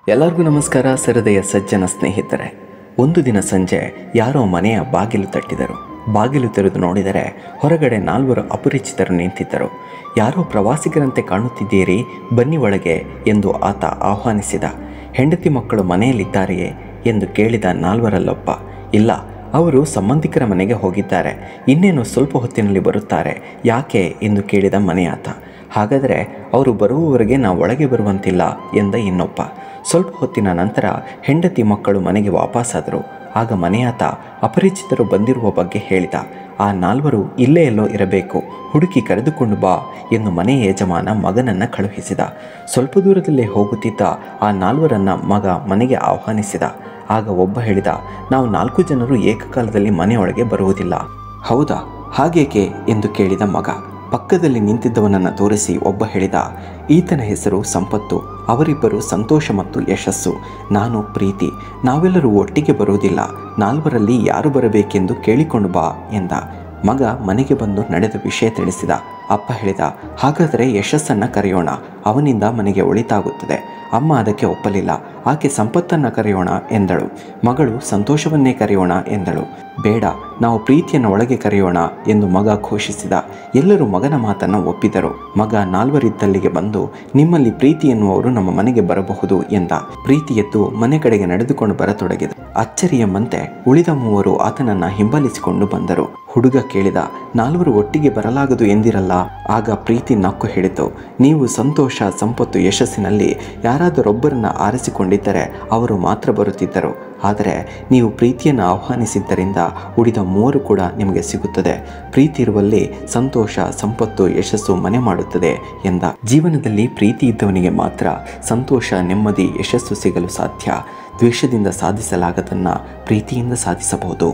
ಎಲ್ಲರಿಗೂ ನಮಸ್ಕಾರ. ಸರದೆಯ ಸಜ್ಜನ ಸ್ನೇಹಿತರೆ, ಒಂದು ದಿನ ಸಂಜೆ ಯಾರೋ ಮನೆಯ ಬಾಗಿಲು ತಟ್ಟಿದರು. ಬಾಗಿಲು ತೆರೆದು ನೋಡಿದರೆ ಹೊರಗಡೆ 4 ಅಪರಿಚಿತರು ನಿಂತಿದ್ದರು. ಯಾರೋ ಪ್ರವಾಸಿಗರಂತೆ ಕಾಣುತ್ತಿದ್ದೀರಿ, ಬನ್ನಿ ಒಳಗೆ ಎಂದು ಆತ ಆಹ್ವಾನಿಸಿದ. ಹೆಂಡತಿ ಮಕ್ಕಳು ಮನೆಯಲ್ಲಿದ್ದಾರೆಯೇ ಎಂದು ಕೇಳಿದ 4ರಲ್ಲೊಬ್ಬ, ಇಲ್ಲ, ಅವರು ಸಂಬಂಧಿಕರ ಮನೆಗೆ ಹೋಗಿದ್ದಾರೆ, ಇನ್ನೇನು ಸ್ವಲ್ಪ ಹೊತ್ತಿನಲ್ಲಿ ಬರುತ್ತಾರೆ, ಯಾಕೆ ಎಂದು ಕೇಳಿದ ಮನೆಯಾತ. ಹಾಗಾದರೆ ಅವರು ಬರುವವರೆಗೆ ನಾವು ಒಳಗೆ ಬರುವಂತಿಲ್ಲ ಎಂದ ಇನ್ನೊಬ್ಬ. ಸ್ವಲ್ಪ ಹೊತ್ತಿನ ನಂತರ ಹೆಂಡತಿ ಮಕ್ಕಳು ಮನೆಗೆ ವಾಪಸ್ಸಾದರು. ಆಗ ಮನೆಯಾತ ಅಪರಿಚಿತರು ಬಂದಿರುವ ಬಗ್ಗೆ ಹೇಳಿದ. ಆ 4 ಇಲ್ಲೇ ಎಲ್ಲೋ ಇರಬೇಕು, ಹುಡುಕಿ ಕರೆದುಕೊಂಡು ಬಾ ಎಂದು ಮನೆಯ ಯಜಮಾನ ಮಗನನ್ನು ಕಳುಹಿಸಿದ. ಸ್ವಲ್ಪ ದೂರದಲ್ಲೇ ಹೋಗುತ್ತಿದ್ದ ಆ 4ರನ್ನು ಮಗ ಮನೆಗೆ ಆಹ್ವಾನಿಸಿದ. ಆಗ ಒಬ್ಬ ಹೇಳಿದ, ನಾವು 4 ಜನರು ಏಕಕಾಲದಲ್ಲಿ ಮನೆಯೊಳಗೆ ಬರುವುದಿಲ್ಲ. ಹೌದಾ, ಹಾಗೇಕೆ ಎಂದು ಕೇಳಿದ ಮಗ. ಪಕ್ಕದಲ್ಲಿ ನಿಂತಿದ್ದವನನ್ನು ತೋರಿಸಿ ಒಬ್ಬ ಹೇಳಿದ, ಈತನ ಹೆಸರು ಸಂಪತ್ತು, ಅವರಿಬ್ಬರು ಸಂತೋಷ ಮತ್ತು ಯಶಸ್ಸು, ನಾನು ಪ್ರೀತಿ, ನಾವೆಲ್ಲರೂ ಒಟ್ಟಿಗೆ ಬರುವುದಿಲ್ಲ, 4ರಲ್ಲಿ ಯಾರು ಬರಬೇಕೆಂದು ಕೇಳಿಕೊಂಡು ಬಾ ಎಂದ. ಮಗ ಮನೆಗೆ ಬಂದು ನಡೆದ ವಿಷಯ ತಿಳಿಸಿದ. ಅಪ್ಪ ಹೇಳಿದ, ಹಾಗಾದರೆ ಯಶಸ್ಸನ್ನು ಕರೆಯೋಣ, ಅವನಿಂದ ಮನೆಗೆ ಒಳಿತಾಗುತ್ತದೆ. ಅಮ್ಮ ಅದಕ್ಕೆ ಒಪ್ಪಲಿಲ್ಲ. ಆಕೆ ಸಂಪತ್ತನ್ನು ಕರೆಯೋಣ ಎಂದಳು. ಮಗಳು ಸಂತೋಷವನ್ನೇ ಕರೆಯೋಣ ಎಂದಳು. ಬೇಡ, ನಾವು ಪ್ರೀತಿಯನ್ನು ಒಳಗೆ ಕರೆಯೋಣ ಎಂದು ಮಗ ಘೋಷಿಸಿದ. ಎಲ್ಲರೂ ಮಗನ ಮಾತನ್ನು ಒಪ್ಪಿದರು. ಮಗ 4ರಿದ್ದಲ್ಲಿಗೆ ಬಂದು, ನಿಮ್ಮಲ್ಲಿ ಪ್ರೀತಿ ಎನ್ನುವರು ನಮ್ಮ ಮನೆಗೆ ಬರಬಹುದು ಎಂದ. ಪ್ರೀತಿ ಎದ್ದು ಮನೆ ಕಡೆಗೆ ನಡೆದುಕೊಂಡು ಬರತೊಡಗಿದ. ಅಚ್ಚರಿಯೆಂಬಂತೆ ಉಳಿದ 3 ಆತನನ್ನು ಹಿಂಬಾಲಿಸಿಕೊಂಡು ಬಂದರು. ಹುಡುಗ ಕೇಳಿದ, 4 ಒಟ್ಟಿಗೆ ಬರಲಾಗದು ಎಂದಿರಲ್ಲ. ಆಗ ಪ್ರೀತಿ ನಕ್ಕು ಹೇಳಿತು, ನೀವು ಸಂತೋಷ, ಸಂಪತ್ತು, ಯಶಸ್ಸಿನಲ್ಲಿ ಯಾರಾದರೊಬ್ಬರನ್ನು ಆರಿಸಿಕೊಂಡಿದ್ದರೆ ಅವರು ಮಾತ್ರ ಬರುತ್ತಿದ್ದರು. ಆದರೆ ನೀವು ಪ್ರೀತಿಯನ್ನು ಆಹ್ವಾನಿಸಿದ್ದರಿಂದ ಉಳಿದ 3 ಕೂಡ ನಿಮಗೆ ಸಿಗುತ್ತದೆ. ಪ್ರೀತಿ ಇರುವಲ್ಲಿ ಸಂತೋಷ, ಸಂಪತ್ತು, ಯಶಸ್ಸು ಮನೆ ಮಾಡುತ್ತದೆ ಎಂದ. ಜೀವನದಲ್ಲಿ ಪ್ರೀತಿ ಇದ್ದವನಿಗೆ ಮಾತ್ರ ಸಂತೋಷ, ನೆಮ್ಮದಿ, ಯಶಸ್ಸು ಸಿಗಲು ಸಾಧ್ಯ. ದ್ವೇಷದಿಂದ ಸಾಧಿಸಲಾಗದನ್ನು ಪ್ರೀತಿಯಿಂದ ಸಾಧಿಸಬಹುದು.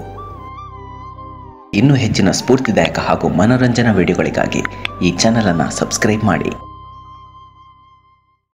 ಇನ್ನೂ ಹೆಚ್ಚಿನ ಸ್ಫೂರ್ತಿದಾಯಕ ಹಾಗೂ ಮನೋರಂಜನಾ ವಿಡಿಯೋಗಳಿಗಾಗಿ ಈ ಚಾನಲನ್ನು ಸಬ್ಸ್ಕ್ರೈಬ್ ಮಾಡಿ.